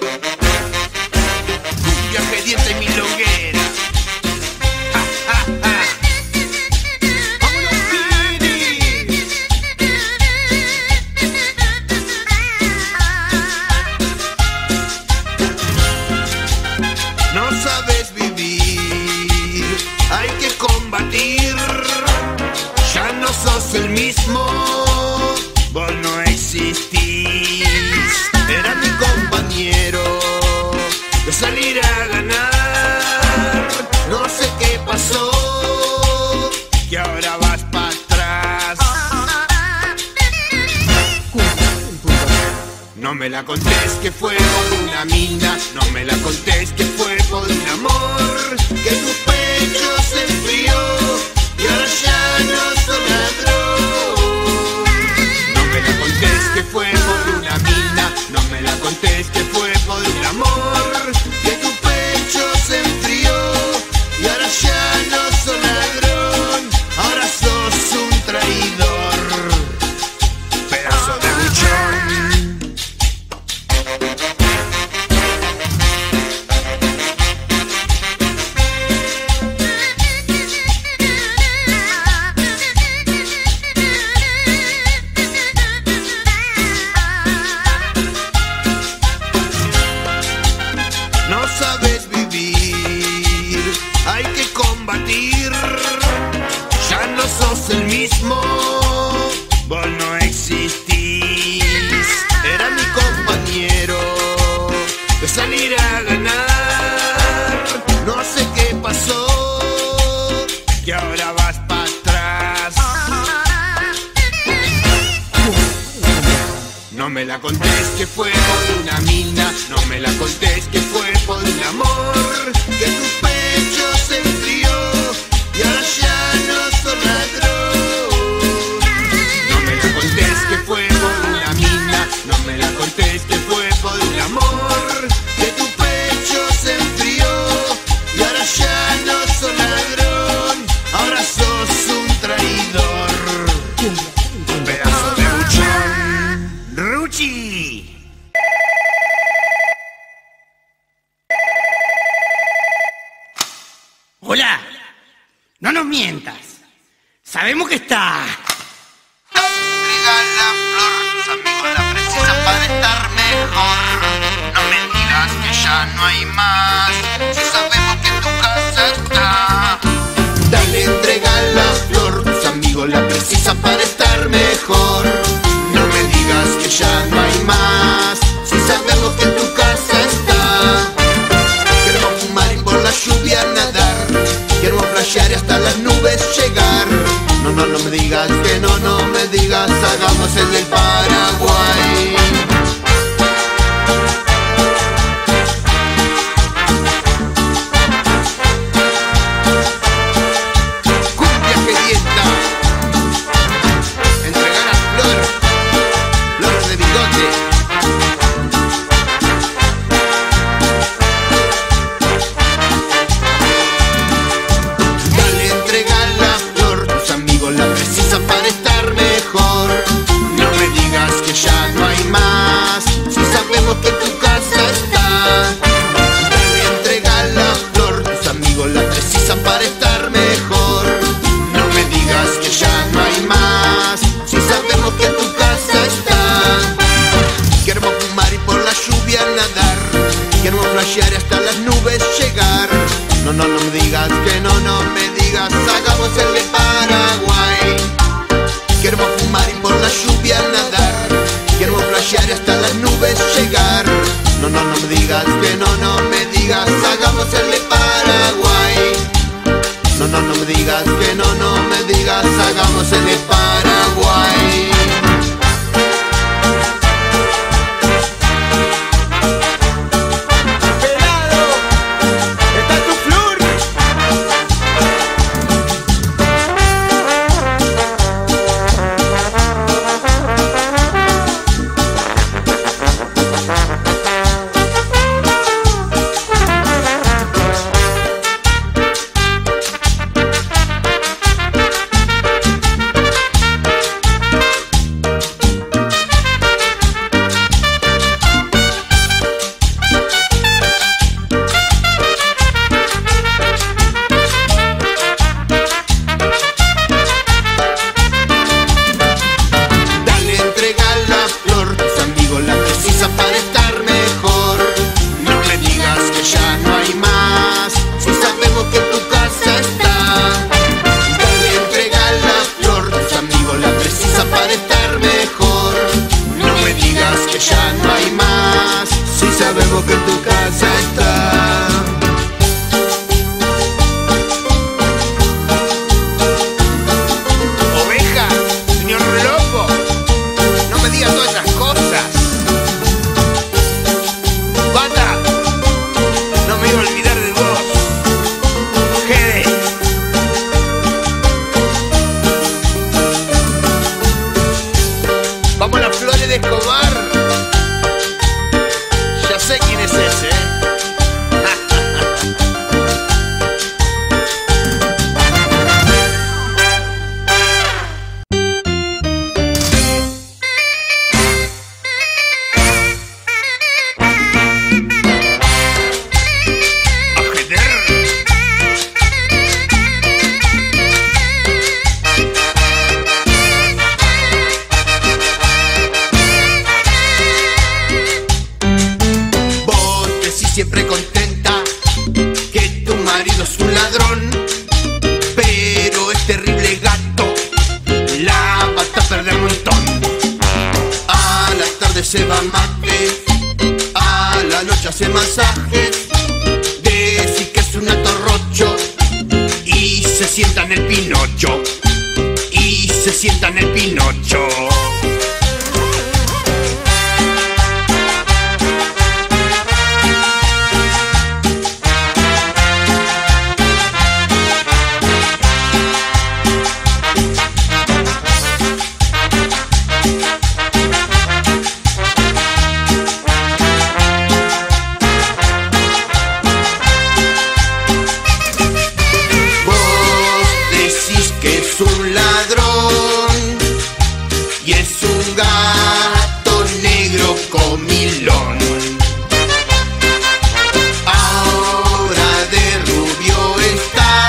Cumbia G10 y milonguera. Ja, ja, ja. ¡Vámonos, Piri! No sabes vivir, hay que combatir. Ya no sos el mismo, vos no existís. Era mi compañero de salir a ganar. No sé qué pasó, que ahora vas para atrás. No me la contés que fue por una mina, no me la contés que fue por un amor, que tu pecho se enfrió y ahora ya no sos ladrón. No me la contés que fue por una mina, no me la contés que fue por un amor, que tu pecho se enfrió y ahora ya no sos ladrón, ahora sos un traidor, pedazo de buchón. No sabes vivir, hay que combatir. Ya no sos el mismo, vos no existís. Era mi compañero de salir a ganar. No sé qué pasó, que ahora vas para atrás. No me la contés que fue por una mina, no me la contés que fue por un amor, que tu pecho se enfrió y ahora ya no sos ladrón. No me la contés que fue por una mina, no me la contés que fue por un amor, que tu pecho se enfrió y ahora ya no sos ladrón, ahora sos un traidor, pedazo de buchón. Ruchi. Hola, no nos mientas. Sabemos que está. Entrega la flor, tus amigos la precisan para estar mejor. No me digas que ya no hay más, si sabemos que en tu casa está. Dale, entrega la flor, tus amigos la precisan para estar mejor. No me digas que ya no hay más, si sabemos que en tu casa está. Queremos fumar y por la lluvia nadar, queremos flashear y hasta las nubes llegar. No, no, no me digas que no, no me digas, hagamos el del Paraguay. Cumbia G10, entrega la flor, flor de bigote. Dale, entrega la flor, tus amigos la precisan para estar mejor. No me digas que ya no hay más, si sabemos que en tu casa está. Dale, entrega la flor, tus amigos la precisan para estar mejor. No me digas que ya no hay más, si sabemos que en tu casa está. Queremos fumar y por la lluvia nadar, queremos flashear y hasta las nubes llegar. No, no, no me digas que no, no me digas, hagamos el de Paraguay. Queremos fumar y por la lluvia nadar, queremos flashear y hasta las nubes llegar. No, no, no me digas que no, no me digas, hagamos el de Paraguay. No, no, no me digas que no, no me digas, hagamos el de Paraguay. ¡Pelada! si sabemos que en tu casa está. Oveja, señor loco, no me digas todas esas cosas. Bata, no me iba a olvidar de vos. Jede. Vamos a las flores de Escobar. Ya sé quién es ese, ¿eh? Siempre contenta que tu marido es un ladrón, pero es terrible gato, la va a perder un montón. A la tarde se va a mate, a la noche hace masajes, decir que es un atorrocho y se sienta en el pinocho, y se sienta en el pinocho. Es un ladrón y es un gato negro comilón. Ahora de rubio está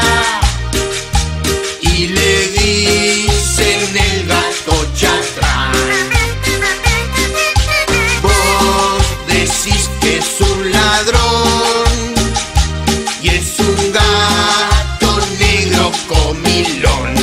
y le dicen el gato chatrán. Vos decís que es un ladrón y es un gato negro comilón.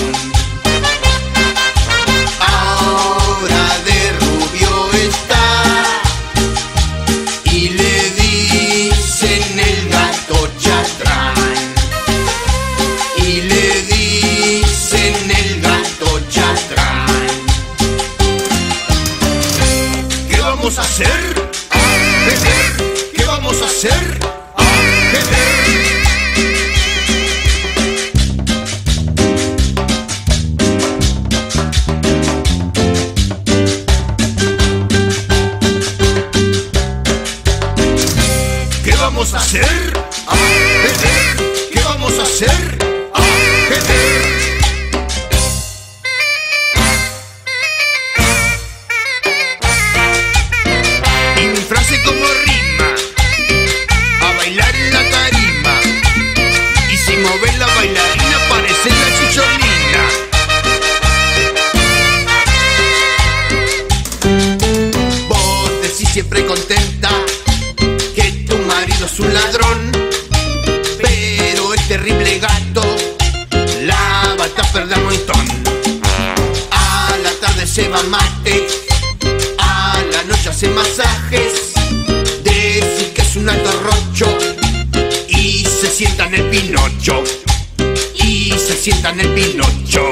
¿Qué vamos a hacer? ¿Qué vamos a hacer? ¿Qué vamos a hacer? ¿Qué vamos a hacer? Y mi frase como rima, a bailar en la tarima, y si moves la bailarina parece la chicholina. Vos decís siempre contenta que tu marido es un ladrón, pero el terrible gato la va a perder un montón. A la tarde se va a mate, a la noche hace masajes, decir que es un atorrocho y se sienta en el pinocho, y se sienta en el pinocho.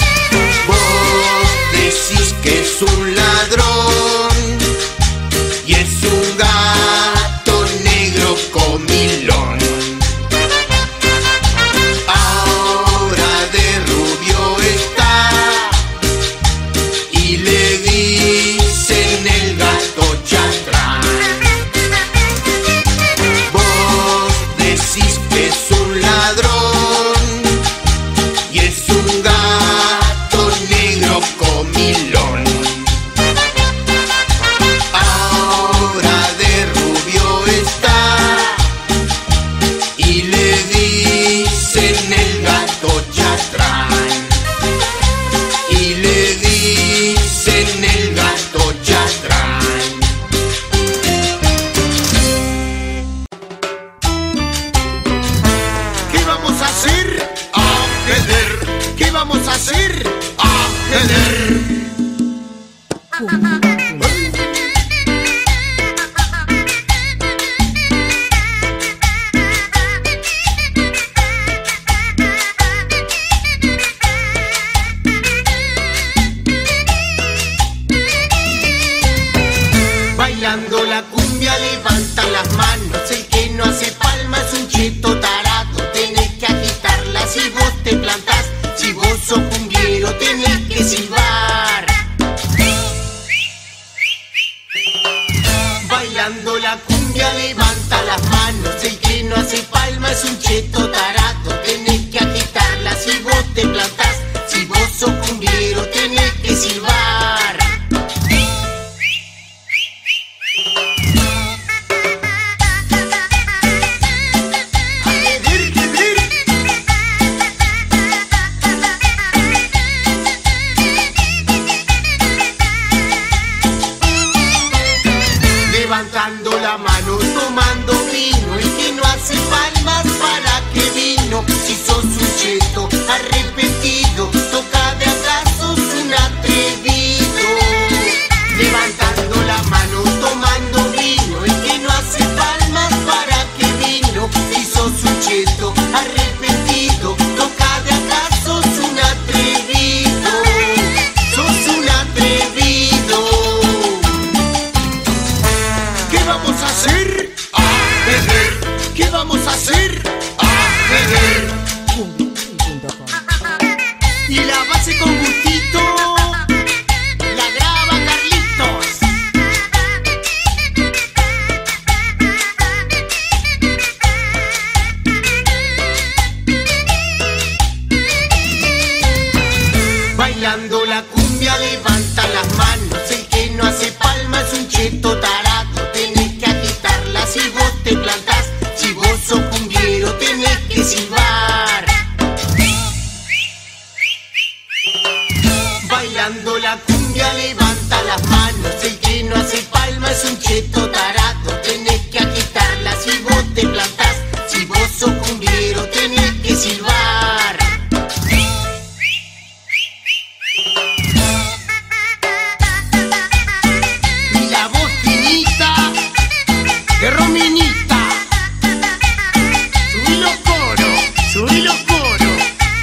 Un ladrón vamos a hacer? Ajedrez. Bailando la cumbia levanta las manos, el que no hace palmas es un cheto tarado. Tenés que agitarla si vos te plantás, si vos sos cumbiero tenés que silbar. Bailando la cumbia levanta las manos, el que no hace palmas es un cheto tarado. Tenés que agitarla si vos te plantás, si vos sos cumbiero tenés que silbar. Levantando la mano, tomando vino, el que no hace palmas para que vino. Si sos un cheto arrepentido, toca de acá, sos un atrevido. Levantando la mano, tomando vino, el que no hace palmas para que vino. Si sos un cheto arrepentido, toca de acá, sos un atrevido. Sos un atrevido. ¿Qué vamos a hacer? Ajedrez. ¿Qué vamos a hacer? Ajedrez. Y la base con gustito la graba Carlitos. Bailando la cumbia levanta las manos, el que no hace palmas es un cheto tarado. Tenés que agitarla si vos te plantás, si vos sos cumbiero tenés que silbar. Bailando la cumbia levanta las manos, el que no hace palmas es un cheto tarado. Tenés que agitarla si vos te plantás, si vos sos cumbiero tenés que silbar. Y la voz finita de Rominita. Subí los coros, subí los coros.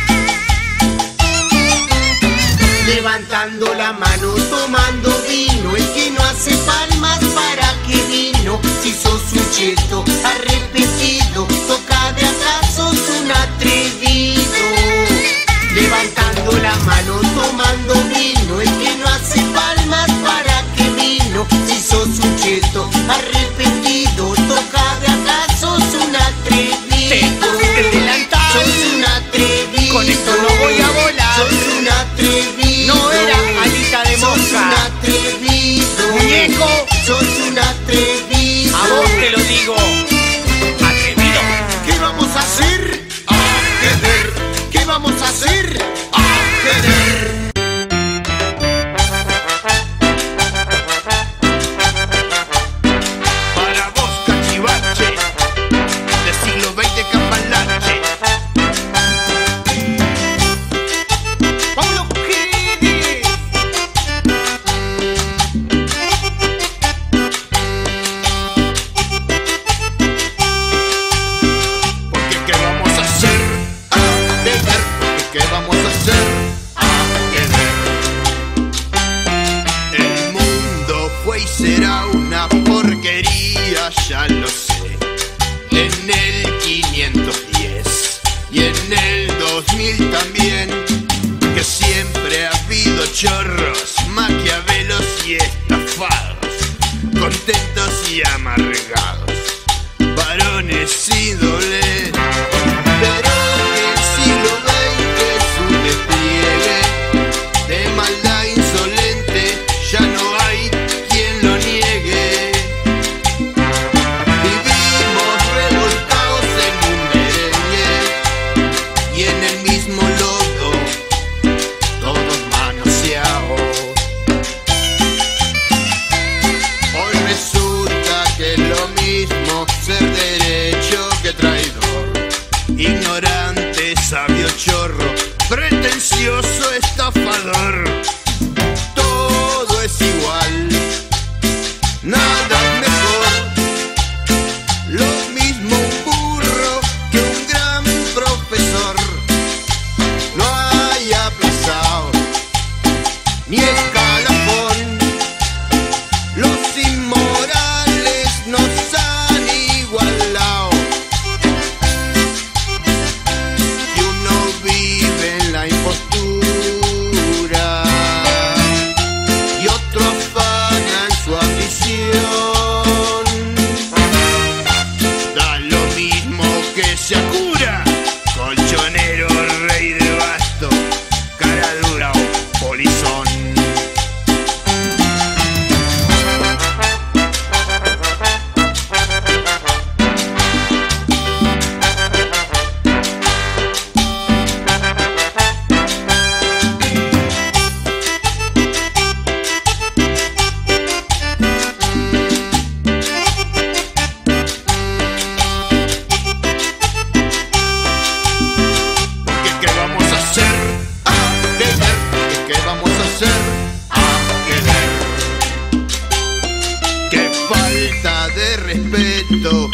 Levantando la mano, tomando vino, el que no hace palmas para que vino. Si sos un cheto arrepentido, toca de acá, sos un atrevido. Levantando la mano, tomando vino, el que no hace palmas para que vino. Si sos un cheto arrepentido, toca de acá, sos un atrevido. Sos un atrevido. Con esto no voy a volar. Sos un atrevido. No era alita de Sos un mosca. atrevido. Muñeco. Sos un atrevido. A vos te lo digo. Atrevido. ¿Qué vamos a hacer? Ajedrez. ¿Qué vamos a hacer? Ajedrez. Para vos, cachivache, de siglo XX cambalache. Pablo Guidi. Porque ¿qué vamos a hacer? Ajedrez. ¿Qué vamos a hacer? Ajedrez. El mundo fue y será una porquería, ya lo sé. En el 510 y en el 2000 también, que siempre ha habido chorros, maquiavelos y estafados, contentos y amargados, varones sin doblez. Pero el siglo XX es un despliegue de maldad insolente, ya no hay quien lo niegue. Vivimos revolcados en un merengue y en el mismo lodo, todos manoseados. Hoy resulta que es lo mismo ser derecho que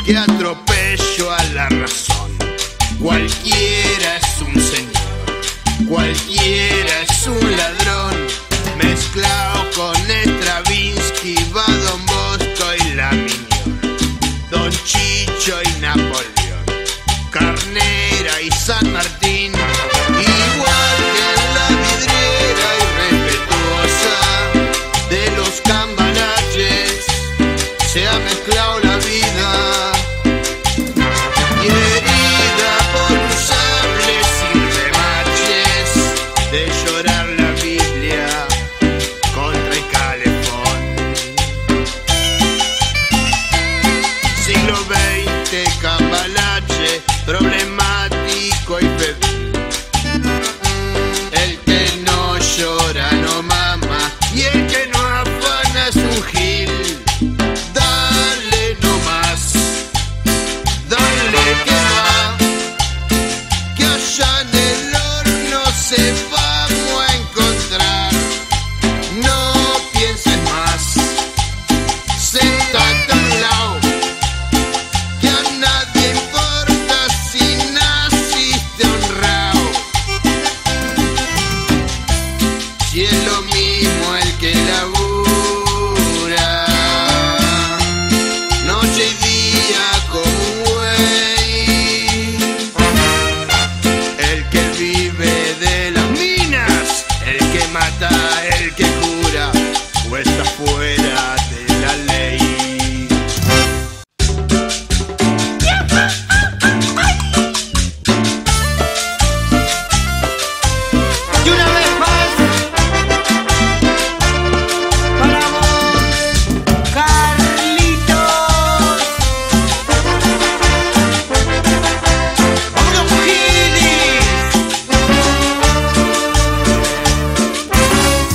que atropello a la razón. Cualquiera es un señor, cualquiera es un ladrón, mezclado con Stravinsky, va Don Bosco y la Minior, Don Chicho y Napoleón, Carnera y San Martín, igual que en la vidriera irrespetuosa de los cambalaches, se ha mezclado la vida. Y herida por un sable sin remaches, de llorar la Biblia contra el calefón. Siglo XX, cambalache, problemático y febril. El que no llora no mama, y el que no afana es un gil. Dale nomás, dale que va, que allá en el horno se vamos a encontrar. No pienses más, sentate a un lado, que a nadie importa si naciste honrado. Si es lo mismo el que labura noche y día como un güey, el que vive de las minas, el que mata, el que cura, o está fuera de la ley. Y una vez más, para vos, Carlitos. ¡Vámonos, Gilis!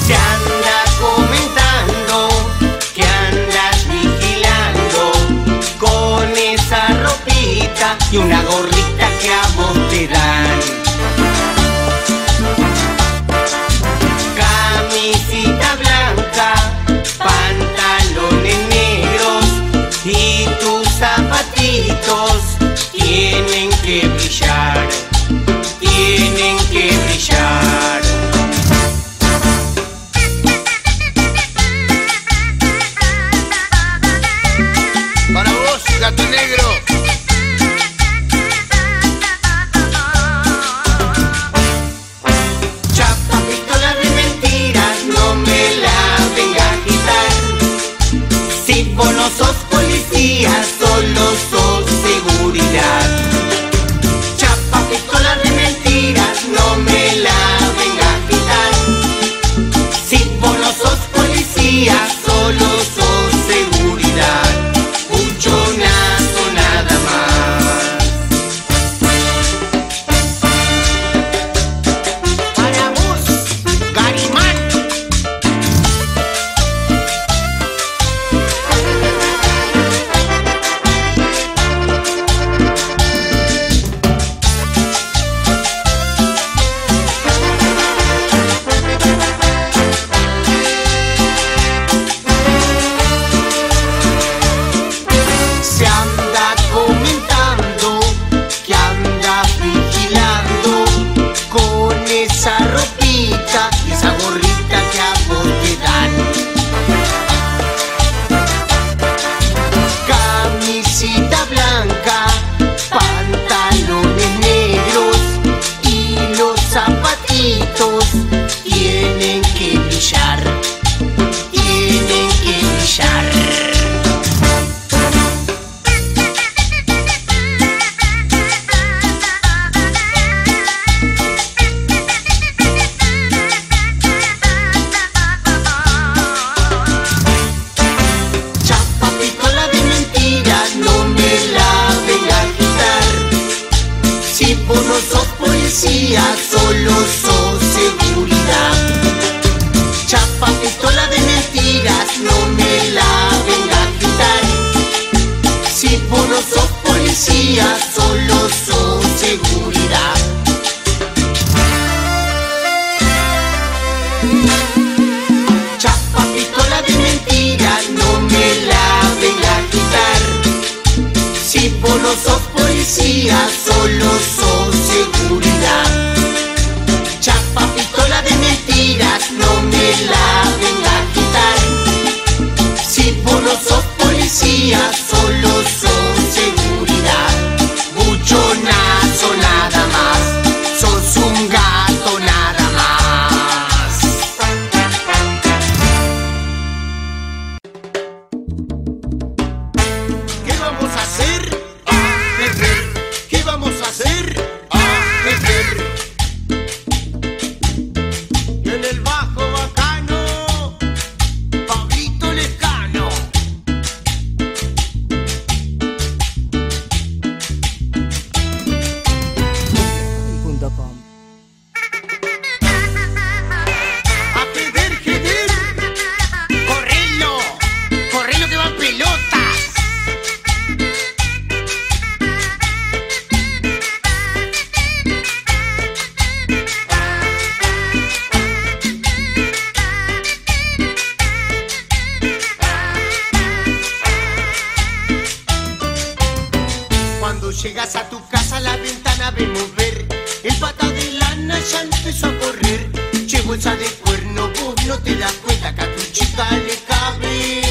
bolsa de cuerno, vos no te das cuenta que a tu chica le cabe.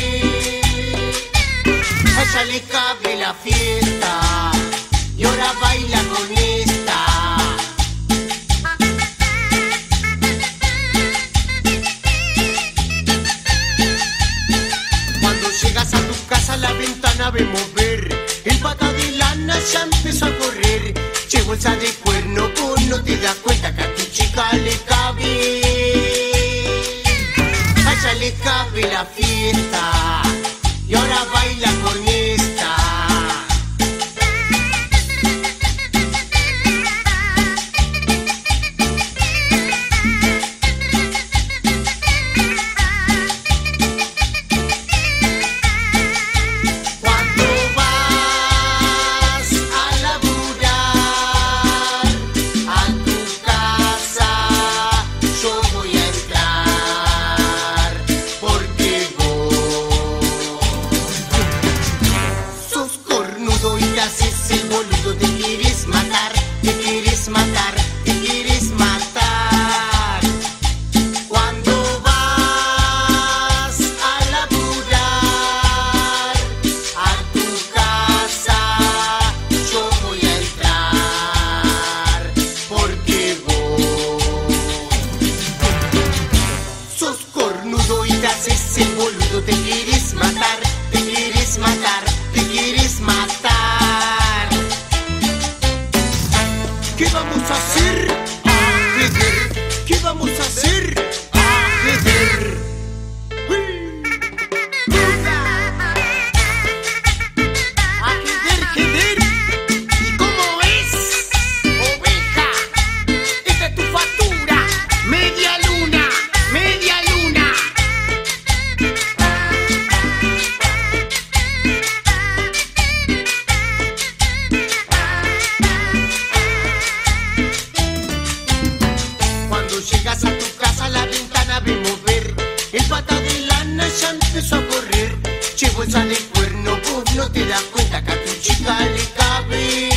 A ella le cabe la fiesta y ahora baila con esta. Cuando llegas a tu casa a la ventana vemos ver el pata de lana ya empezó a correr. Che, bolsa de cuerno, vos no te das cuenta que a tu chica le cabe. A ella le cabe la fiesta y ahora baila con esta. Cuando vas a laburar a tu casa, yo voy a entrar, porque vos sos cornudo y te haces el boludo. Te quieres matar, te quieres matar, te quieres matar. Cuando vas a laburar a tu casa, yo voy a entrar, porque vos sos cornudo y te haces el boludo. Te quieres matar, te quieres matar, te quieres matar. ¿Qué vamos a hacer? Ajedrez. ¿Qué vamos a hacer? Ajedrez. Ajedrez, ajedrez. ¿Y cómo es? Oveja, esta es tu factura. Media luna, media luna. Cuando llegas a tu casa a la ventana vemos ver el pata de lana ya empezó a correr. Che, bolsa de cuerno, vos no te das cuenta que a tu chica le cabe.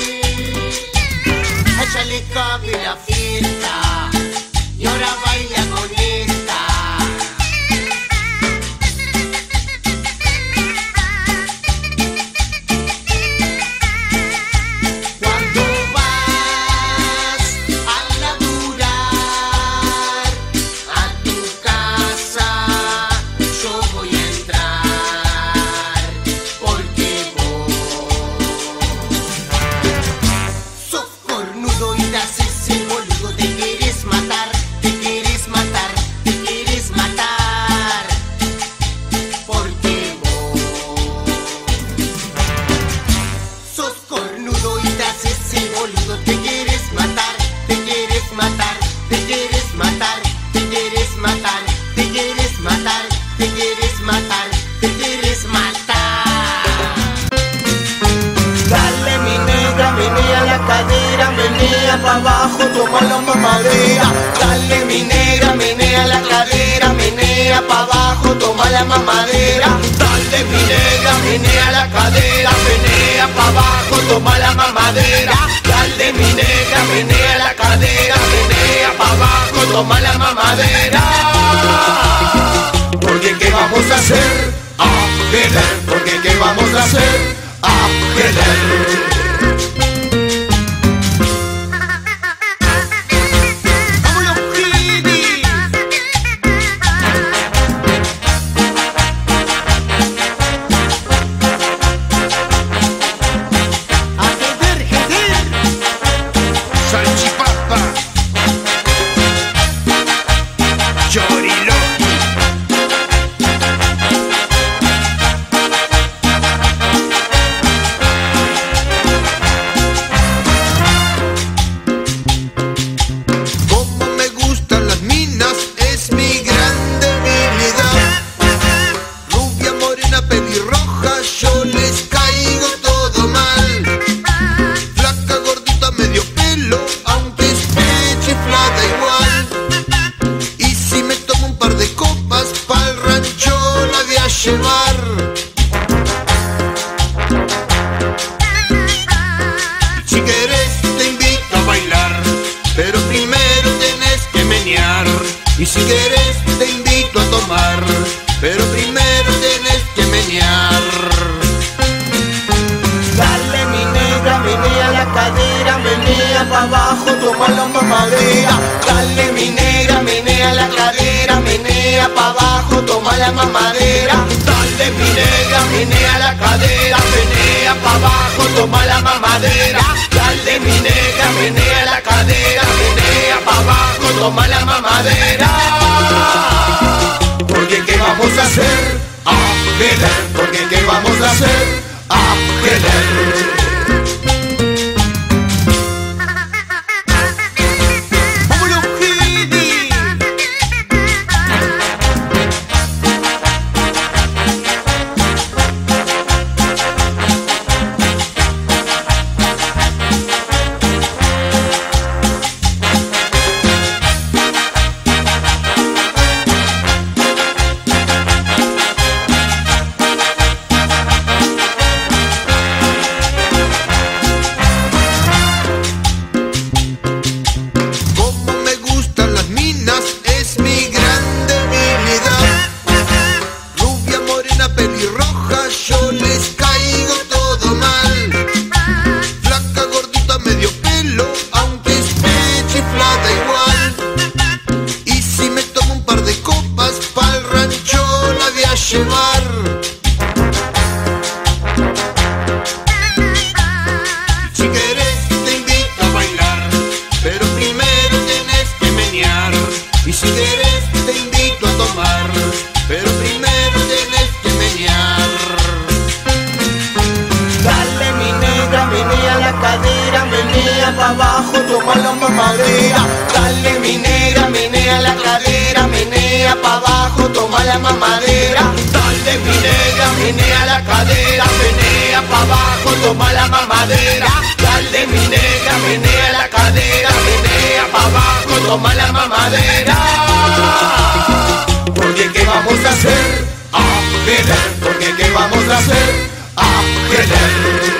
A ella le cabe la fiesta y ahora baila con esta. Cuando vas a laburar a tu casa, yo voy a entrar, porque vos sos cornudo y te haces el boludo. Te quieres matar, te quieres matar, te quieres matar, porque vos sos cornudo y te haces el boludo. Te quieres matar, te quieres matar, te quieres matar, te quieres matar, te quieres matar, te quieres matar, te quieres matar. Dale mi negra, menea la cadera, menea pa' abajo, toma la mamadera. Dale mi negra, menea la cadera, menea pa' abajo, toma la mamadera. Dale mi negra, menea la cadera, menea pa' abajo, toma la mamadera. Dale mi negra, menea la cadera, menea pa' abajo, toma la mamadera. Porque ¿qué vamos a hacer? Ajedrez. Porque ¿qué vamos a hacer? Ajedrez. ¡Vámonos, Kiddy! Ajedrez, ajedrez. Salchipapa. Chorilo. Si querés te invito a bailar, pero primero tenés que menear. la mamadera. Dale mi negra, menea la cadera, menea pa' abajo, toma la mamadera. Dale mi negra, menea la cadera, menea pa' abajo, toma la mamadera. Porque ¿qué vamos a hacer? A querer. Porque ¿qué vamos a hacer? A querer. Toma la mamadera. Porque ¿qué vamos a hacer? A querer. Porque ¿qué vamos a hacer? A querer.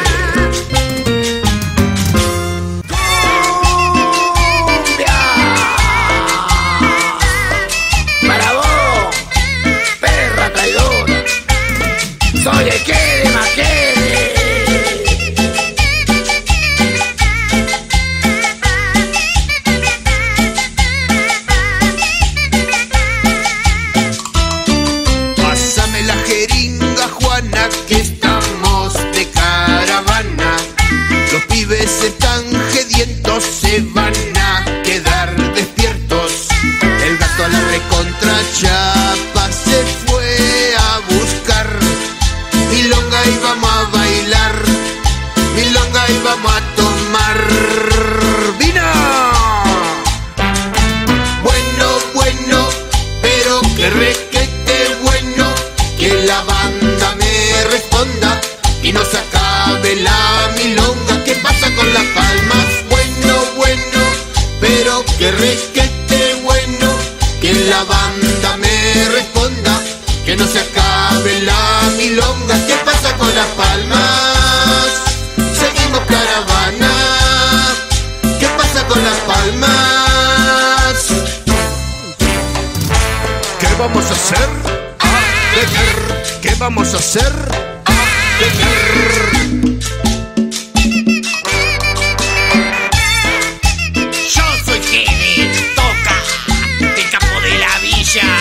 vamos a hacer? A beber. ¿Qué vamos a hacer? A beber. Yo soy Kevin, toca, el capo de la villa.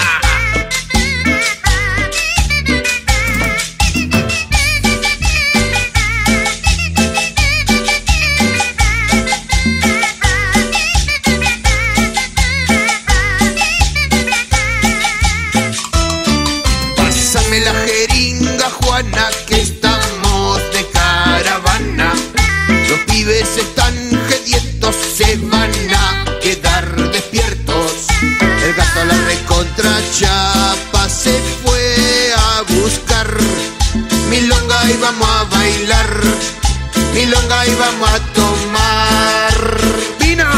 Pásame la jeringa, Juana, que estamos de caravana. Los pibes están sedientos, se van a quedar despiertos. El gato a la recontra chapa se fue a buscar milonga y vamos a bailar, milonga y vamos a tomar vino.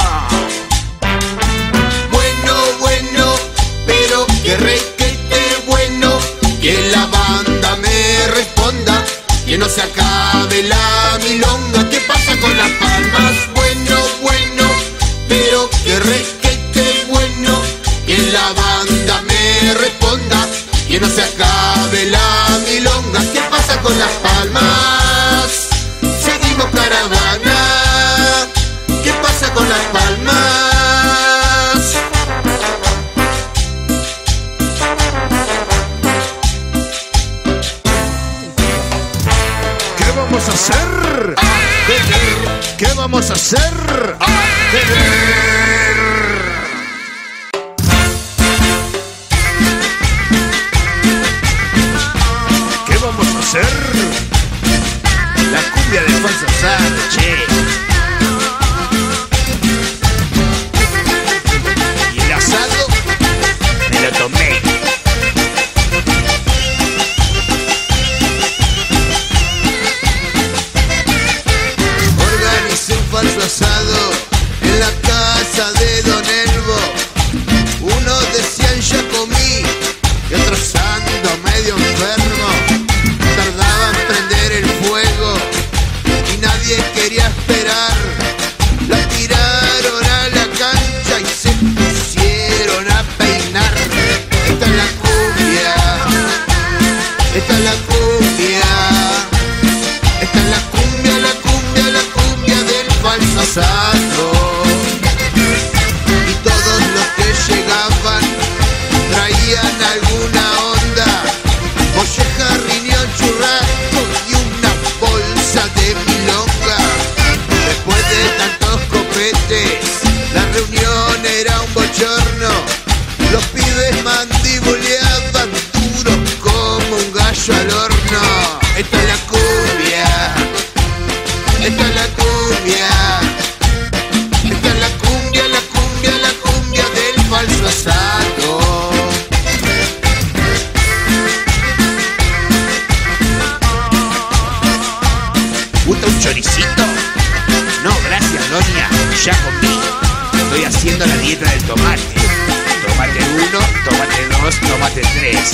Bueno, bueno, pero que requete bueno, que la banda me responda, que no se acabe la milonga. ¿Qué pasa con las palmas? Bueno, bueno, pero que requete bueno, que la banda me responda, que no se acabe la milonga. ¿Qué pasa con las palmas? Seguimos caravana. ¿Qué pasa con las palmas? vamos a hacer? ¿Qué vamos a hacer? La cumbia de falsa sal, che. Y el asado me lo tomé. Organicé un falso asado en la casa de Don Elbo. Unos decían ya comí y otros ando medio enfermo. Tardaba en prender el fuego y nadie quería esperar. La tiraron a la cancha y se pusieron a peinar. Esta es la cumbia, esta es la cumbia, esta es la cumbia, la cumbia, la cumbia del falso asado. Y todos los que llegaban traían alguna onda, molleja, riñón, churrasco y una bolsa de milonga. Después de tantos copetes, la reunión era un bochorno. Los pibes mandibuleaban duros como un gallo al horno. Esta es la cumbia, esta es la cumbia, esta es la cumbia, la cumbia, la cumbia del falso asado. ¿Gusta un choricito? No, gracias, doña, ya comí. Estoy haciendo la dieta del tomate. Tomate 1, tomate 2, tomate 3.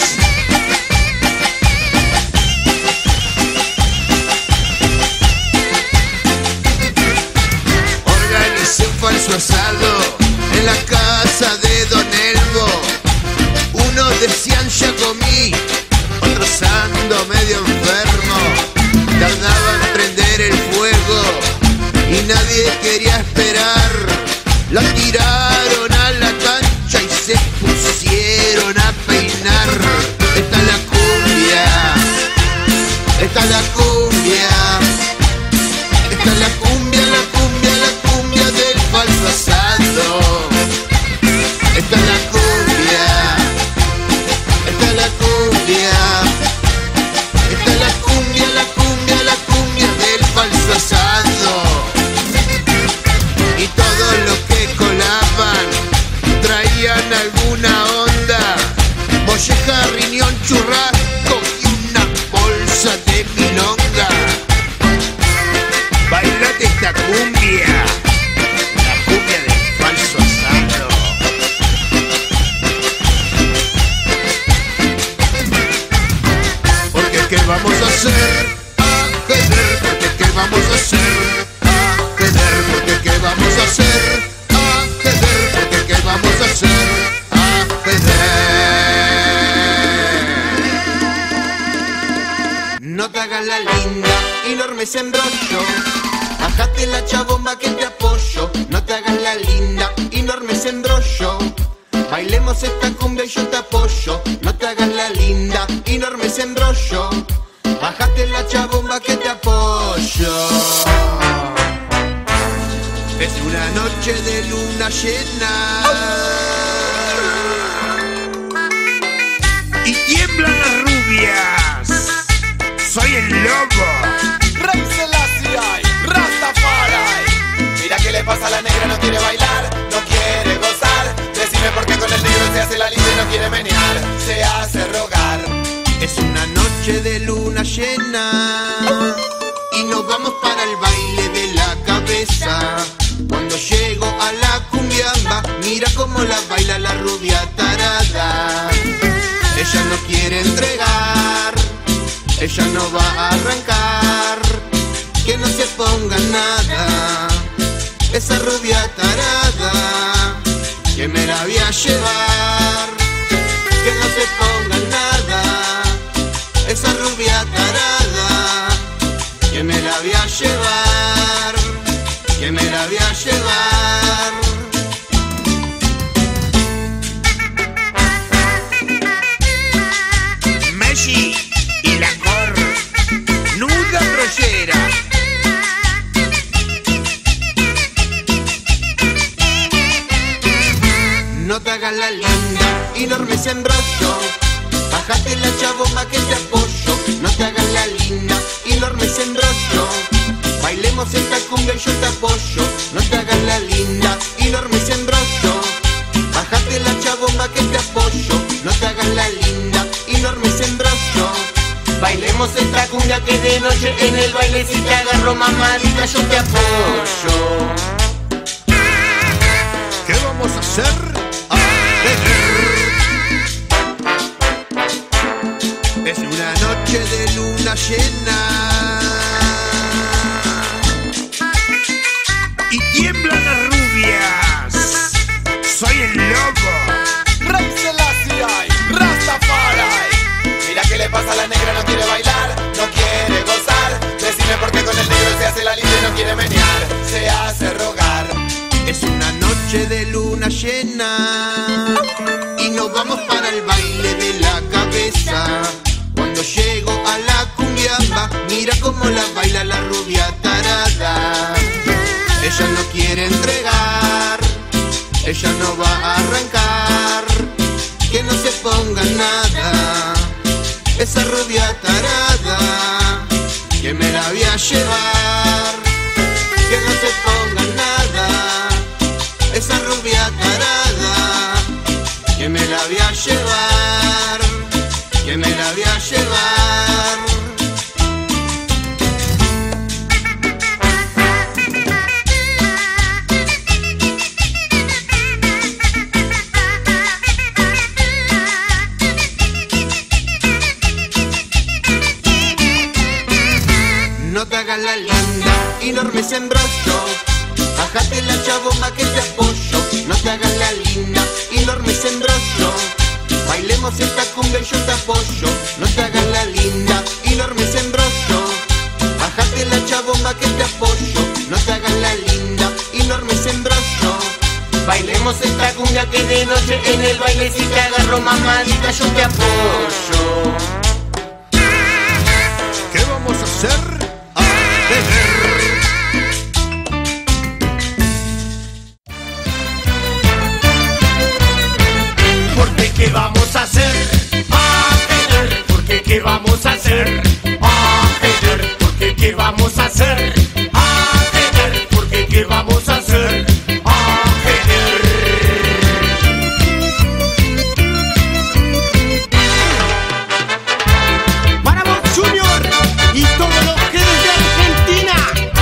Organicé un falso asado en la casa de Don Elbo. Unos decían ya comí, otros ando medio enfermo. Tardaba en prender el fuego y nadie quería esperar. La tiraron a la cancha y se pusieron a peinar. Esta es la cumbia, esta es la cumbia, esta es la cumbia, la cumbia, la cumbia del falso asado. Esta es la cumbia, esta es la cumbia, esta es la cumbia, la cumbia, la cumbia del falso asado. Y todos los que colaban traían alguna onda, molleja, riñón, churrasco y una bolsa de milonga. Bailate esta cumbia, la cumbia del falso asado. Porque ¿qué vamos a hacer? Ajedrez, porque ¿qué vamos a hacer? Ajedrez, porque ¿qué vamos a hacer? Ajedrez, porque ¿qué vamos a hacer? Ajedrez. No te hagas la linda y no armes embrollo. Bájate la chabomba que te apoyo. No te hagas la linda y no armes embrollo. Bailemos esta cumbia y yo te apoyo. No te hagas la linda y no armes embrollo. Bájate la chabomba que te apoyo. Es una noche de luna llena y tiemblan las rubias. Soy el lobo. Rey Selassie, Rastafari. Mira qué le pasa a la negra, no quiere bailar, no quiere gozar. Decime por qué con el negro se hace la linda y no quiere menear, se hace rogar. Es una noche de luna llena y nos vamos para el baile de la cabeza. Cuando llego a la cumbiamba, mira cómo la baila la rubia tarada. Ella no quiere entregar, ella no va a arrancar, que no se ponga nada. Esa rubia tarada, que me la voy a llevar, que no se ponga nada. Esa rubia tarada, que me la voy a llevar, que me la voy a llevar. Messi y la cor, nuda rollera. No te hagas la linda y no armes enrollo. Bájate la chabomba que te apoyo. No te hagas la linda y no armes enrollo. Bailemos esta cumbia y yo te apoyo. No te hagas la linda y no armes enrollo. Bájate la chabomba que te apoyo. No te hagas la linda y no armes enrollo. Bailemos esta cumbia que de noche en el baile si te agarro mamadita yo te apoyo. ¿Qué vamos a hacer? Es una noche de luna llena y tiemblan las rubias. Soy el lobo. Rastafari. Mira qué le pasa a la negra, no quiere bailar, no quiere gozar. Decime por qué con el negro se hace la linda y no quiere menear, se hace rogar. Es una noche de luna llena Y nos vamos para el baile de la cabeza. Cuando llego a la cumbiamba, mira cómo la baila la rubia tarada. Ella no quiere entregar, ella no va a arrancar. Que no se ponga nada, esa rubia tarada, que me la voy a llevar. Que no se ponga nada, esa rubia tarada, que me la voy a llevar. Que me la voy a llevar. No te hagas la linda y no armes enrollo. Bájate la chabomba que te apoyo. No te hagas la linda y no armes enrollo. Bailemos esta cumbia y yo te apoyo. No te hagas la linda y no armes enrollo. Bájate la chabomba que te apoyo. No te hagas la linda y no armes enrollo. Bailemos esta cumbia que de noche en el baile si te agarro mamadita yo te apoyo. ¿Qué vamos a hacer? Porque qué vamos a hacer, porque qué vamos a hacer, porque qué vamos a hacer, porque qué vamos a hacer. Para vos, Junior, y todos los que desde Argentina.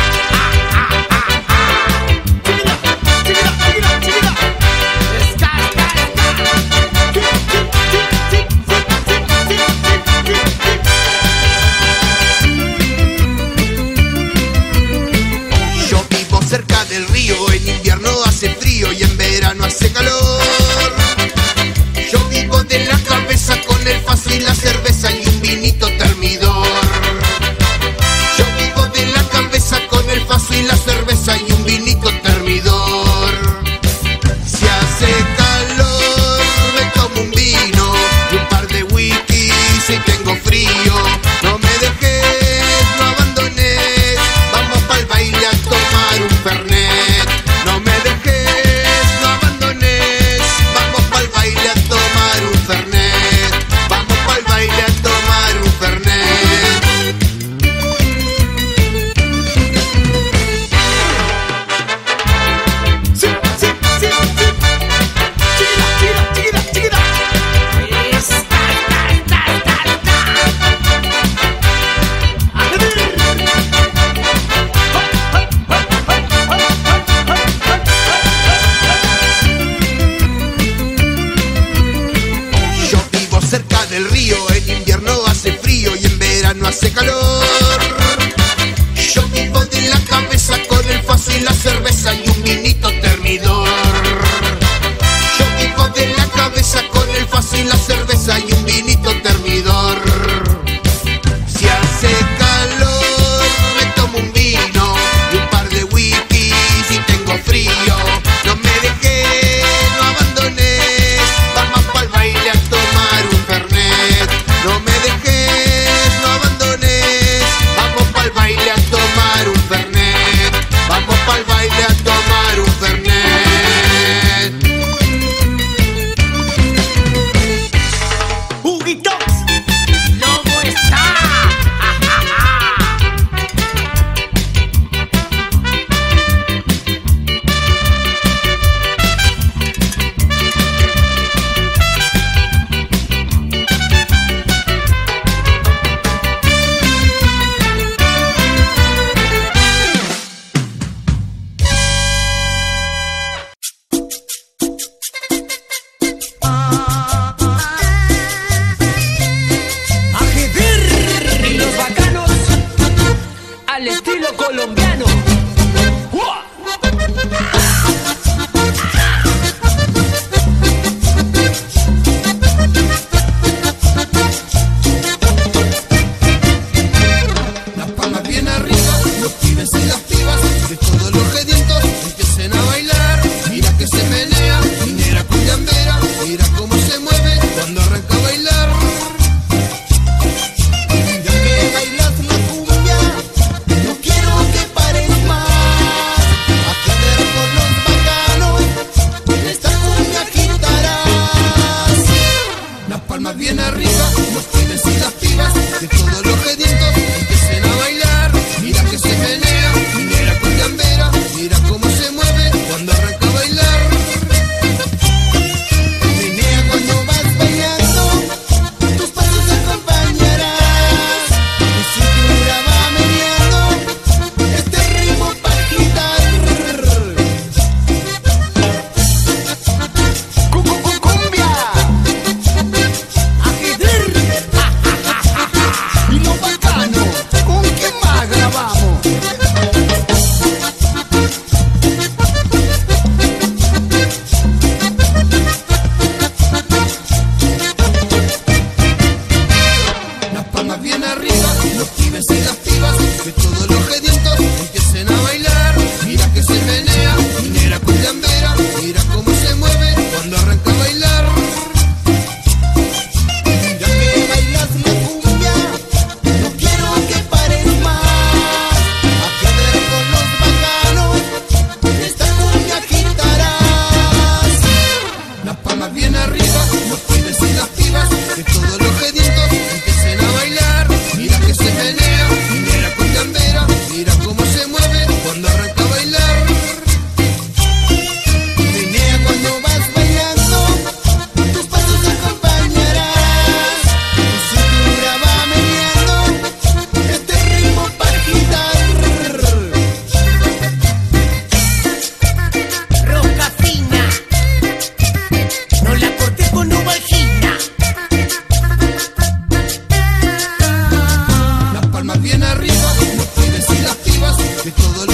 Yo vivo cerca del río, en invierno hace frío y en verano hace calor. Yo vivo de la cabeza con el faso y la cerveza y un vinito termidor. Yo vivo de la cabeza con el faso y la cerveza y un vinito termidor. Si hace calor me tomo un vino y un par de whisky si tengo frío. No me dejes, no abandones, vamos pa'l baile a tomar un fernet. No me dejes, no abandones, vamos pa'l baile a tomar un fernet. Vamos pa'l baile a tomar un fernet. Sí, sí, sí, sí. Chiquita, chiquita, chiquita, chiquita. Yo vivo cerca del río, en invierno hace frío y en verano hace calor. Yo vivo de la cabeza con el faso y la cerveza y un vinito termidor. Yo vivo de la cabeza con el faso y la cerveza y un vinito termidor. Si hace calor me tomo un vino y un par de whisky si tengo frío. No me dejes, no abandones, vamos pa'l baile a tomar un fernet. No me dejes, no abandones, con vagina. Las palmas bien arriba, los pibes y las pibas de todo